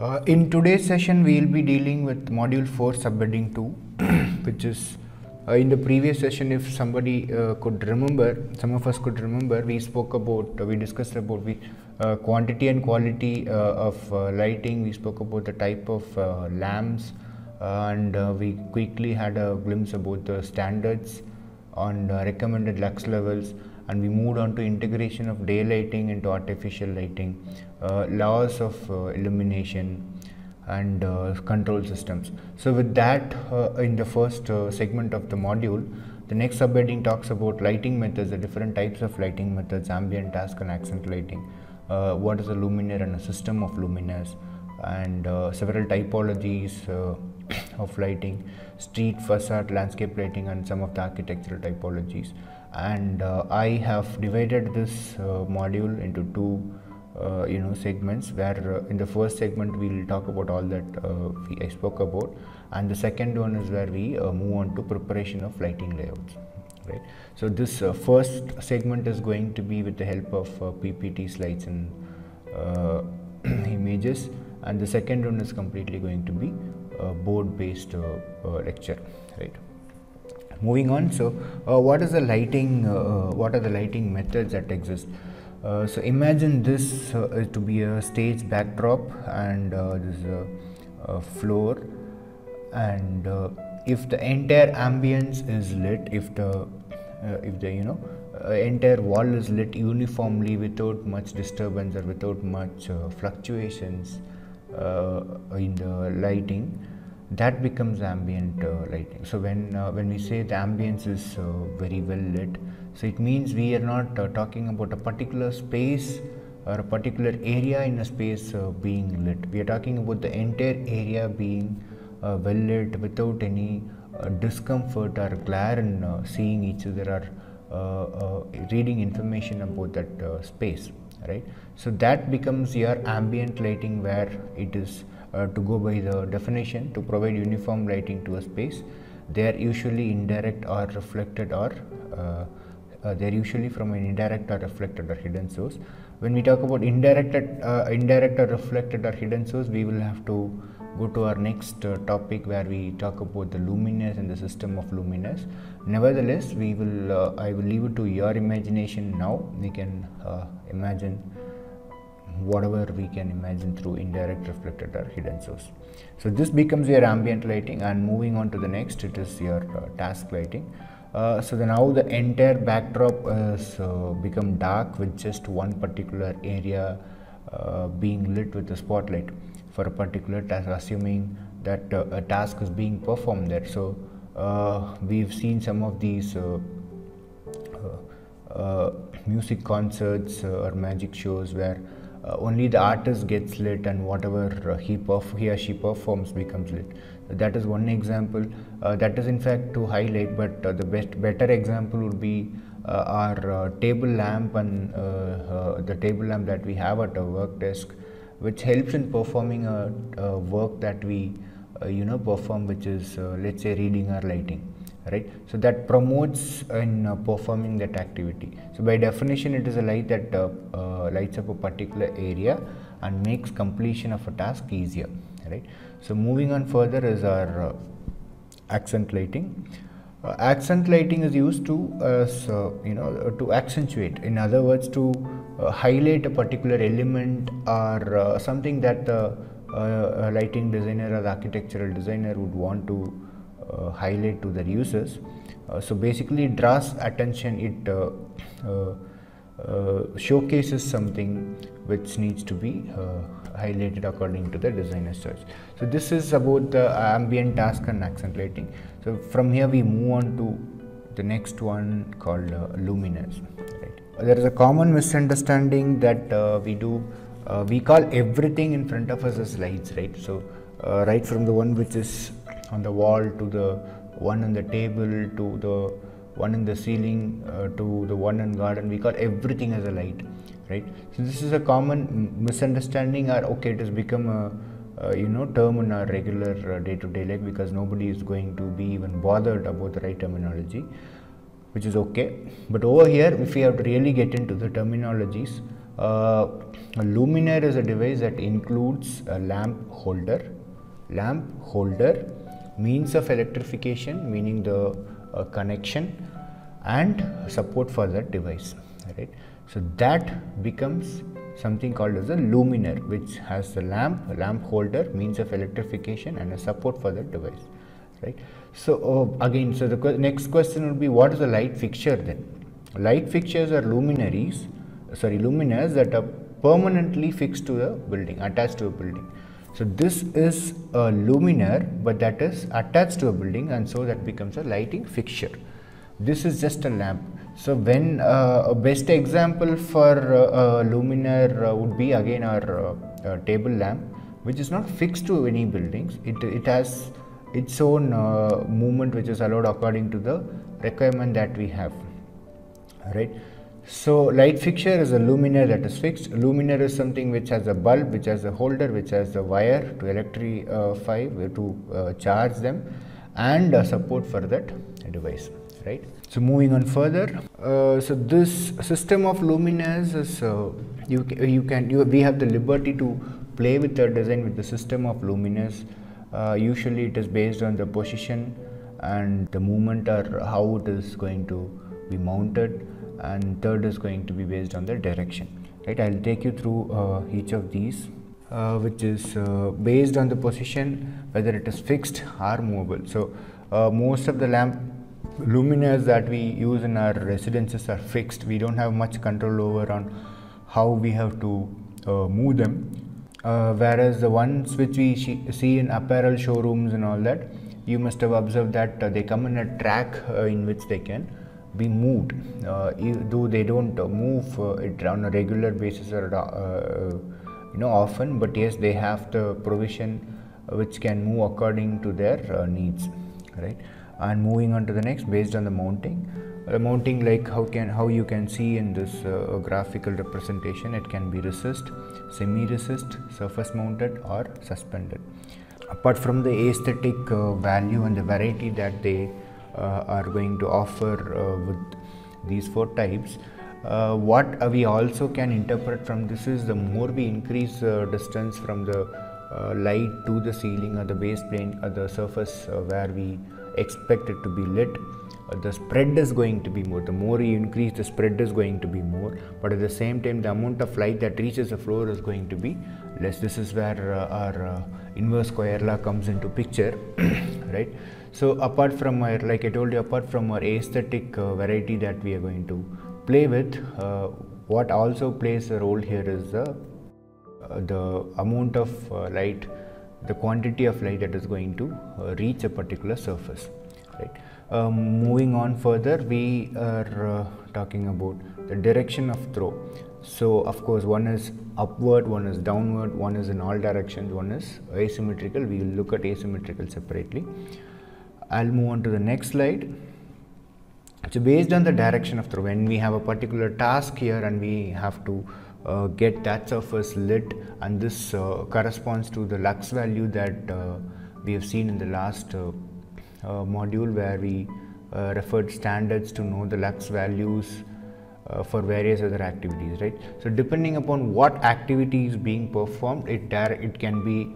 In today's session, we will be dealing with module 4 subheading 2, which is in the previous session, if somebody could remember, some of us could remember, we discussed about quantity and quality of lighting. We spoke about the type of lamps, and we quickly had a glimpse about the standards on recommended lux levels, and we moved on to integration of daylighting into artificial lighting, laws of illumination, and control systems. So with that, in the first segment of the module, the next subheading talks about lighting methods, the different types of lighting methods, ambient, task and accent lighting, what is a luminaire and a system of luminaires, and several typologies of lighting, street, facade, landscape lighting, and some of the architectural typologies. And I have divided this module into two segments, where in the first segment we will talk about all that I spoke about, and the second one is where we move on to preparation of lighting layouts. Right. So this first segment is going to be with the help of PPT slides and images, and the second one is completely going to be board-based lecture. Right. Moving on, so what is the lighting? What are the lighting methods that exist? So imagine this to be a stage backdrop, and this is a floor, and if the entire ambience is lit, if the entire wall is lit uniformly without much disturbance or without much fluctuations in the lighting, that becomes ambient lighting. So when we say the ambience is very well lit, so it means we are not talking about a particular space or a particular area in a space being lit. We are talking about the entire area being well lit without any discomfort or glare in seeing each other or reading information about that space, right? So that becomes your ambient lighting, where it is to go by the definition, to provide uniform lighting to a space. They are usually indirect or reflected, or they are usually from an indirect or reflected or hidden source. When we talk about indirect or reflected or hidden source, we will have to go to our next topic, where we talk about the luminaires and the system of luminaires. Nevertheless, I will leave it to your imagination now. We can imagine whatever we can imagine through indirect, reflected or hidden source. So this becomes your ambient lighting, and moving on to the next, it is your task lighting. So now the entire backdrop has become dark with just one particular area being lit with a spotlight for a particular task, assuming that a task is being performed there. So we've seen some of these music concerts or magic shows where only the artist gets lit, and whatever he or she performs becomes lit. That is one example. That is in fact to highlight, but the better example would be our table lamp, and the table lamp that we have at our work desk, which helps in performing a work that we perform, which is let's say reading or lighting. Right, so that promotes in performing that activity. So by definition, it is a light that lights up a particular area and makes completion of a task easier. Right. So moving on further is our accent lighting. Accent lighting is used to to accentuate. In other words, to highlight a particular element or something that the lighting designer or the architectural designer would want to highlight to their users. So basically it draws attention, it showcases something which needs to be highlighted according to the designer's choice. So this is about the ambient, task and accent lighting. So from here we move on to the next one called luminaires. Right. There is a common misunderstanding that we call everything in front of us as lights, right? So right from the one which is on the wall, to the one on the table, to the one in the ceiling, to the one in garden, we call everything as a light, right? So this is a common misunderstanding, or okay, it has become a term in our regular day-to-day life, because nobody is going to be even bothered about the right terminology, which is okay. But over here, if we have to really get into the terminologies, A luminaire is a device that includes a lamp holder, means of electrification, meaning the connection, and support for that device, right? So that becomes something called as a luminaire, which has the lamp holder, means of electrification, and a support for that device, right? So again, so the next question would be, what is a light fixture then? Light fixtures are luminaires that are permanently fixed to a building, attached to a building. So this is a luminaire, but that is attached to a building, and so that becomes a lighting fixture. This is just a lamp. So when a best example for a luminaire would be again our table lamp, which is not fixed to any buildings. It has its own movement, which is allowed according to the requirement that we have, right? So light fixture is a luminaire that is fixed. Luminaire is something which has a bulb, which has a holder, which has a wire to electrify, to charge them, and support for that device, right? So moving on further, so this system of luminaires is we have the liberty to play with the design with the system of luminaires. Usually it is based on the position and the movement, or how it is going to be mounted, and third is going to be based on the direction, right? I'll take you through each of these, which is based on the position, whether it is fixed or movable. So most of the lamp luminaires that we use in our residences are fixed. We don't have much control over on how we have to move them, whereas the ones which we see in apparel showrooms and all that, you must have observed that they come in a track in which they can be moved, though they don't move it on a regular basis or often, but yes, they have the provision which can move according to their needs, right? And moving on to the next, based on the mounting, like how you can see in this graphical representation, it can be resist, semi-resist, surface mounted, or suspended. Apart from the aesthetic value and the variety that they are going to offer with these four types, what we also can interpret from this is, the more we increase distance from the light to the ceiling or the base plane or the surface where we expect it to be lit, the spread is going to be more. The more you increase, the spread is going to be more, but at the same time the amount of light that reaches the floor is going to be less. This is where our inverse square law comes into picture, right? So apart from our, like I told you, apart from our aesthetic variety that we are going to play with, what also plays a role here is the amount of light, the quantity of light that is going to reach a particular surface, right? Moving on further, we are talking about the direction of throw. So of course, one is upward, one is downward, one is in all directions, one is asymmetrical. We will look at asymmetrical separately. I'll move on to the next slide. So based on the direction of throw, when we have a particular task here and we have to get that surface lit, and this corresponds to the lux value that we have seen in the last module, where we referred standards to know the lux values for various other activities, right? So depending upon what activity is being performed, it can be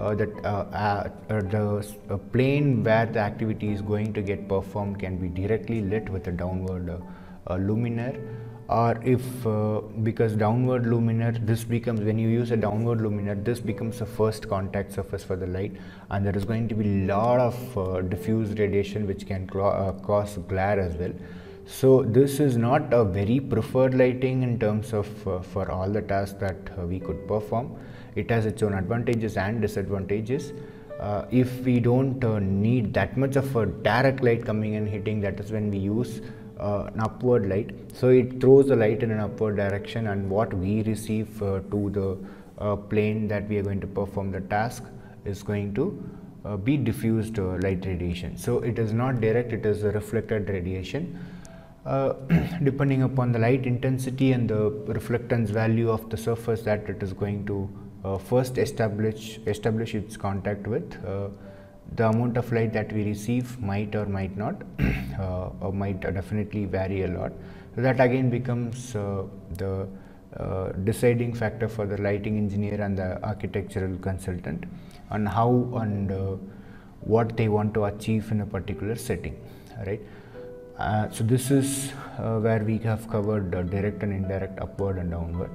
the plane where the activity is going to get performed can be directly lit with a downward luminaire, or if because downward luminaire, this becomes, when you use a downward luminaire, this becomes the first contact surface for the light, and there is going to be a lot of diffused radiation which can cause glare as well. So this is not a very preferred lighting in terms of for all the tasks that we could perform. It has its own advantages and disadvantages. If we don't need that much of a direct light coming and hitting, that is when we use an upward light. So it throws the light in an upward direction, and what we receive to the plane that we are going to perform the task is going to be diffused light radiation. So it is not direct, it is a reflected radiation. Depending upon the light intensity and the reflectance value of the surface that it is going to first establish its contact with, the amount of light that we receive might or might not or might definitely vary a lot. So that again becomes the deciding factor for the lighting engineer and the architectural consultant on how and what they want to achieve in a particular setting, right? So this is where we have covered direct and indirect, upward and downward.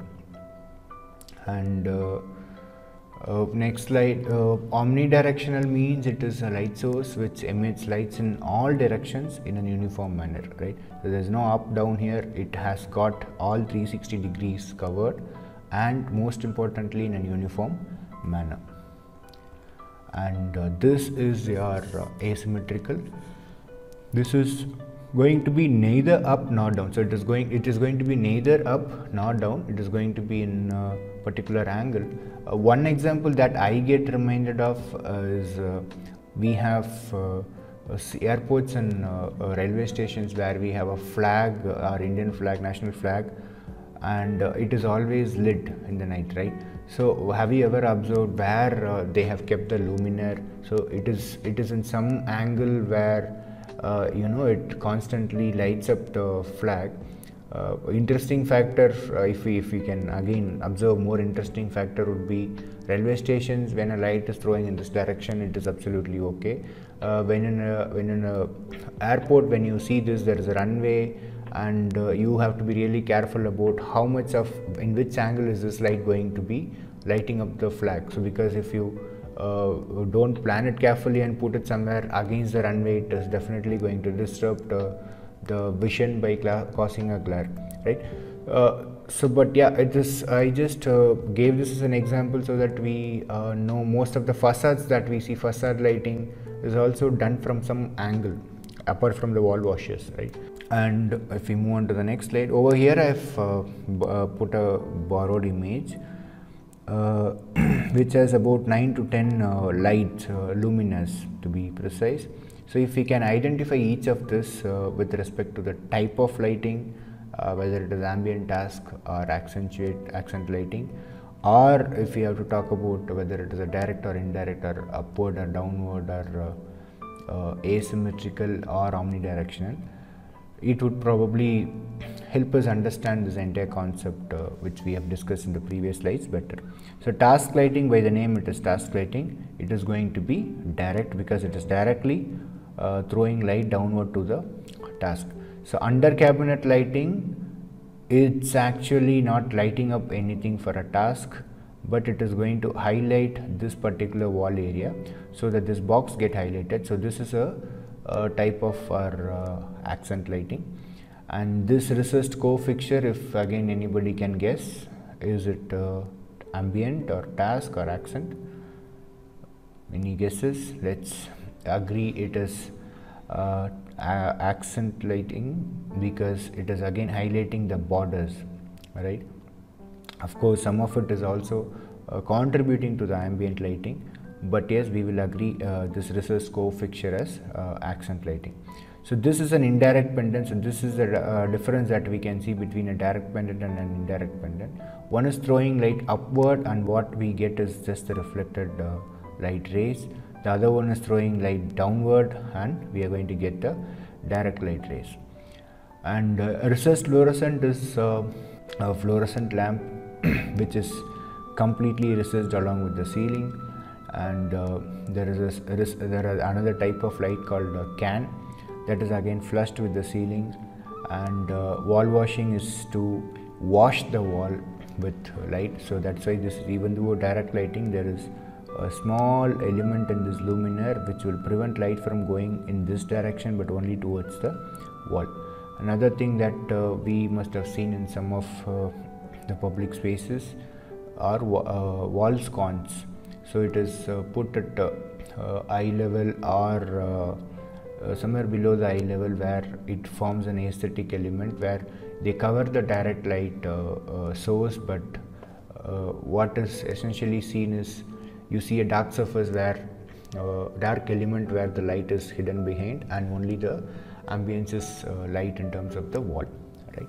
And next slide, omnidirectional means it is a light source which emits lights in all directions in a uniform manner, right? So there is no up down here, it has got all 360 degrees covered, and most importantly in a uniform manner. And this is your asymmetrical. This is going to be neither up nor down, so it is going to be neither up nor down, it is going to be in a particular angle. One example that I get reminded of is we have airports and railway stations where we have a flag, our Indian flag, national flag, and it is always lit in the night, right? So have you ever observed where they have kept the luminaire? So it is in some angle where it constantly lights up the flag. Interesting factor, if we can again observe more interesting factor, would be railway stations. When a light is throwing in this direction, it is absolutely okay. When in a airport, when you see this, there is a runway, and you have to be really careful about how much of, in which angle is this light going to be lighting up the flag. So because if you don't plan it carefully and put it somewhere against the runway, it is definitely going to disrupt the vision by causing a glare, right? But yeah, it is, I just gave this as an example so that we know most of the facades that we see, facade lighting is also done from some angle apart from the wall washes, right? And if we move on to the next slide, over here I've put a borrowed image which has about 9 to 10 lights, luminous to be precise. So if we can identify each of this with respect to the type of lighting, whether it is ambient, task or accent lighting, or if we have to talk about whether it is a direct or indirect, or upward or downward, or asymmetrical or omnidirectional, it would probably help us understand this entire concept which we have discussed in the previous slides better. So task lighting, by the name it is task lighting, it is going to be direct because it is directly throwing light downward to the task. So under cabinet lighting, it's actually not lighting up anything for a task, but it is going to highlight this particular wall area so that this box get highlighted. So this is a type of our accent lighting. And this recessed core fixture, if again anybody can guess, is it ambient or task or accent? Any guesses? Let's agree it is accent lighting because it is again highlighting the borders, right? Of course, some of it is also contributing to the ambient lighting, but yes, we will agree this recessed core fixture as accent lighting. So this is an indirect pendant. So this is the difference that we can see between a direct pendant and an indirect pendant. One is throwing light upward, and what we get is just the reflected light rays. The other one is throwing light downward, and we are going to get the direct light rays. And recessed fluorescent is a fluorescent lamp which is completely recessed along with the ceiling. And there is another type of light called can, that is again flushed with the ceiling. And wall washing is to wash the wall with light. So that's why this, even though direct lighting, there is a small element in this luminaire which will prevent light from going in this direction but only towards the wall. Another thing that we must have seen in some of the public spaces are wall sconces. So it is put at eye level or somewhere below the eye level, where it forms an aesthetic element where they cover the direct light source, but what is essentially seen is you see a dark surface where dark element where the light is hidden behind, and only the ambience is light in terms of the wall, right?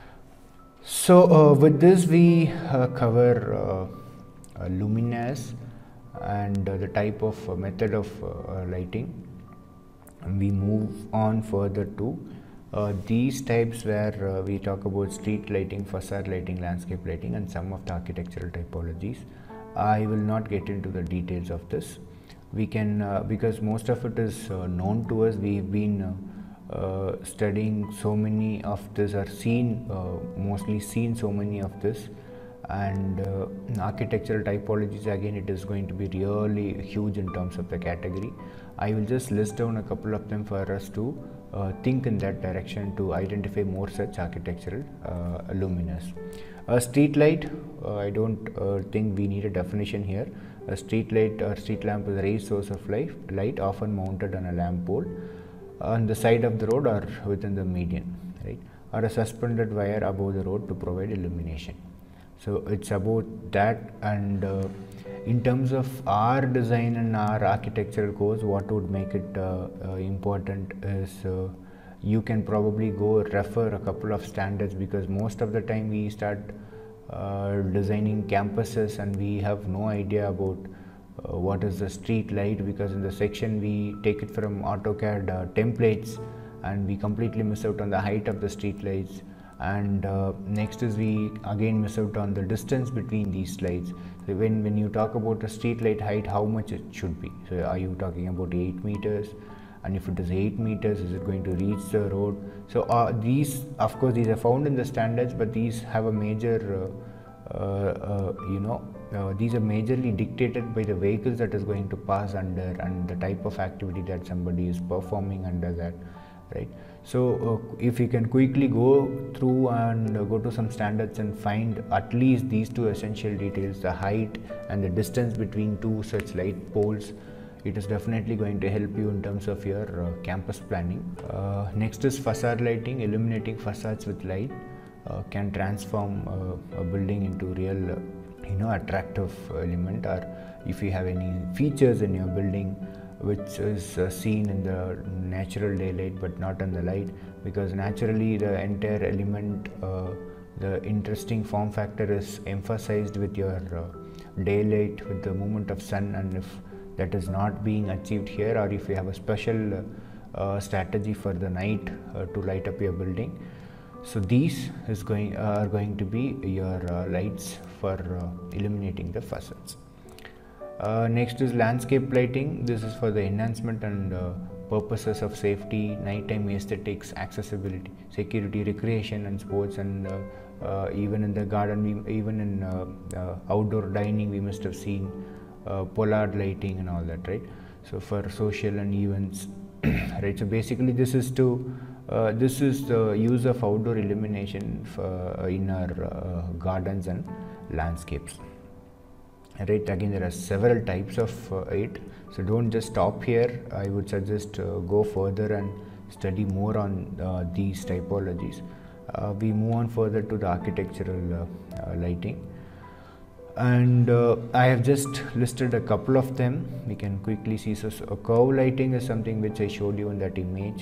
So with this we cover luminaires and the type of method of lighting. And we move on further to These types where we talk about street lighting, facade lighting, landscape lighting, and some of the architectural typologies. I will not get into the details of this. We can, because most of it is known to us, we've been studying so many of this, or mostly seen so many of this. And architectural typologies, again, it is going to be really huge in terms of the category. I will just list down a couple of them for us to think in that direction to identify more such architectural luminaires. A street light, I don't think we need a definition here. A street light or street lamp is a raised source of light often mounted on a lamp pole on the side of the road or within the median, right? Or a suspended wire above the road to provide illumination. So it's about that. And in terms of our design and our architectural course, what would make it important is you can probably go refer a couple of standards, because most of the time we start designing campuses and we have no idea about what is the street light, because in the section we take it from AutoCAD templates and we completely miss out on the height of the street lights. And next is we again miss out on the distance between these lights. So when you talk about a street light height, how much it should be? So are you talking about 8 meters? And if it is 8 meters, is it going to reach the road? So these, of course, these are found in the standards, but these have a major, these are majorly dictated by the vehicles that is going to pass under and the type of activity that somebody is performing under that, right? So if you can quickly go through and go to some standards and find at least these two essential details, the height and the distance between two such light poles, it is definitely going to help you in terms of your campus planning. Next is facade lighting. Illuminating facades with light can transform a building into real attractive element, or if you have any features in your building which is seen in the natural daylight but not in the light, because naturally the entire element, the interesting form factor is emphasized with your daylight, with the movement of sun. And if that is not being achieved here, or if you have a special strategy for the night to light up your building, so these are going to be your lights for illuminating the facades. Next is landscape lighting. This is for the enhancement and purposes of safety, nighttime aesthetics, accessibility, security, recreation and sports, and even in the garden, even in outdoor dining, we must have seen pollard lighting and all that, right? So for social and events, right? So basically this is the use of outdoor illumination in our gardens and landscapes. Right, again there are several types of it, so don't just stop here. I would suggest go further and study more on these typologies. We move on further to the architectural lighting, and I have just listed a couple of them. We can quickly see. So curve lighting is something which I showed you in that image,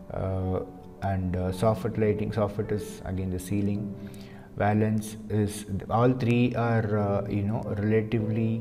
and soffit lighting. Soffit is again the ceiling. Valence is, all three are relatively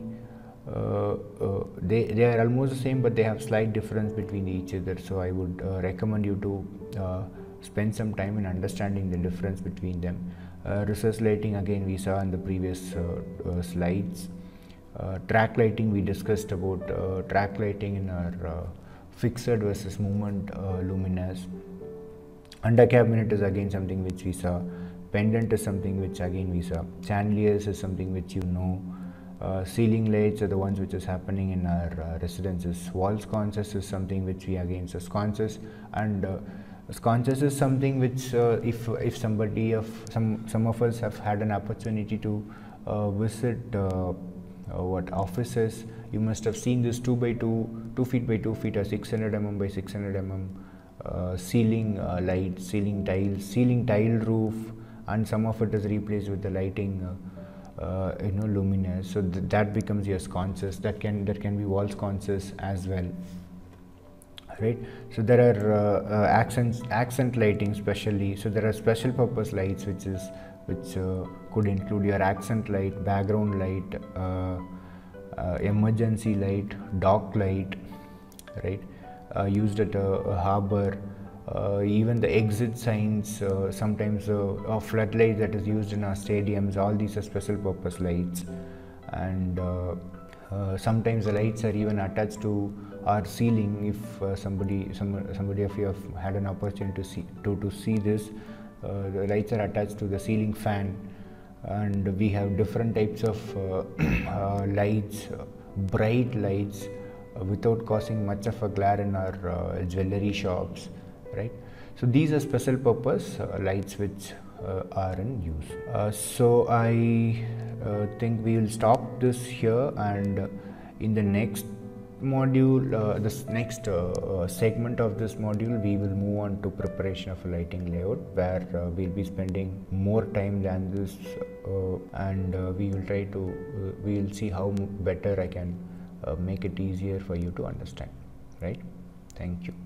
they are almost the same, but they have slight difference between each other. So I would recommend you to spend some time in understanding the difference between them. Recess lighting, again we saw in the previous slides. Track lighting, we discussed about track lighting in our fixed versus movement luminaires. Under cabinet is again something which we saw. Pendant is something which again we saw. Chandeliers is something which you know. Ceiling lights are the ones which is happening in our residences. Wall sconces is something which we again saw. Sconces, and sconces is something which if somebody of some of us have had an opportunity to visit offices, you must have seen this 2 feet by 2 feet or 600 mm by 600 mm ceiling light, ceiling tiles, ceiling tile roof, and some of it is replaced with the lighting luminaires. So that becomes your sconces. That can be wall sconces as well, right? So there are accent lighting specially. So there are special purpose lights which could include your accent light, background light, emergency light, dock light, right? Used at a harbor, even the exit signs, sometimes floodlights that is used in our stadiums, all these are special purpose lights. And sometimes the lights are even attached to our ceiling. If somebody of you have had an opportunity to see this, the lights are attached to the ceiling fan, and we have different types of lights, bright lights, without causing much of a glare in our jewelry shops, right? So these are special purpose lights which are in use. So I think we will stop this here, and in the next module, this next segment of this module, we will move on to preparation of a lighting layout, where we'll be spending more time than this, and we will try to we will see how better I can make it easier for you to understand, right? Thank you.